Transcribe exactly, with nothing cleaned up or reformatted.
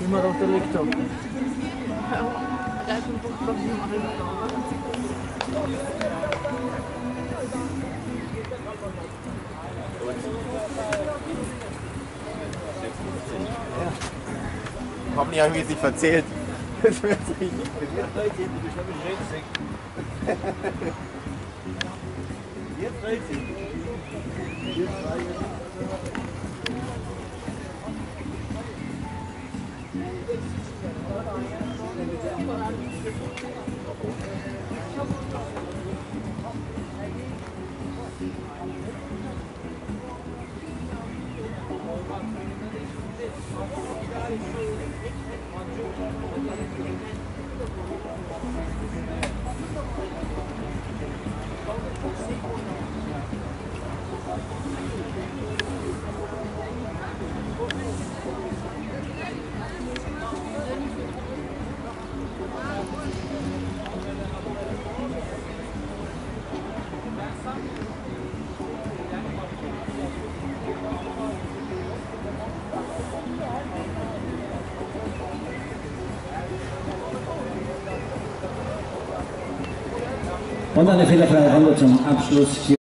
Immer doch der Lektor. Hoffentlich habe ich mich jetzt nicht verzählt. Das wäre jetzt richtig. Jetzt dreißig. Jetzt dreißig. Und eine fehlerfreie Runde zum Abschluss.